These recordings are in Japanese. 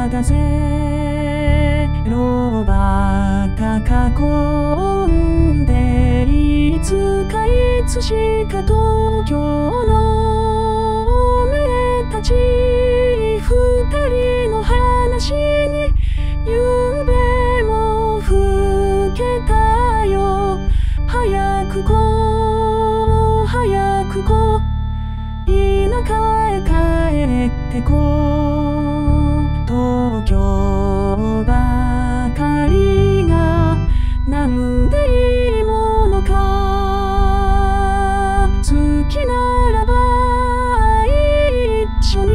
だぜロバタ囲んでいつかいつしか東京のおめたち二人の話にゆうべも更けたよ早く来早く来田舎へ帰ってこ東京ばかりがなんでいいものか好きならば一緒に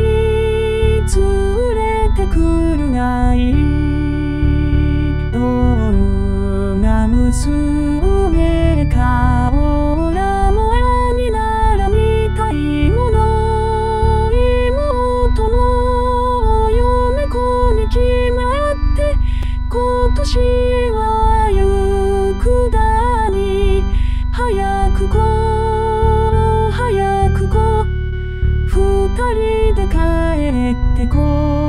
連れてくるがいいどんな娘かおらも兄なら見たいもの妹の嫁子に決まって今年は行くだに早く来早く来二人で帰ってこ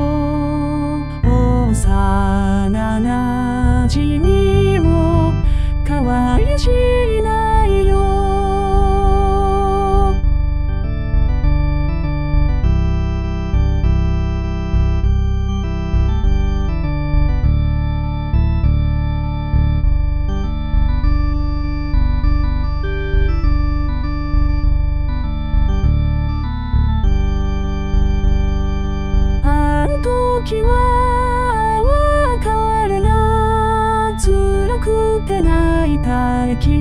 幼なじみもかわいしないよあん時は別れが辛くて泣いた駅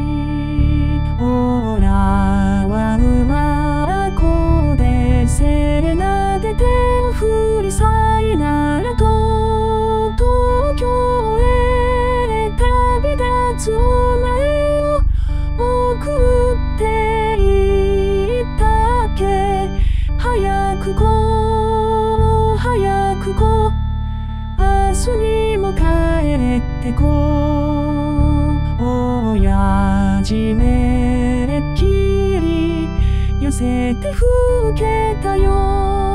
おらは馬子でセナで手を振りさいならと東京へ旅立つお前を送っていったっけ早く来早く来明日にも帰ってこ親父めっきり寄せて吹けたよ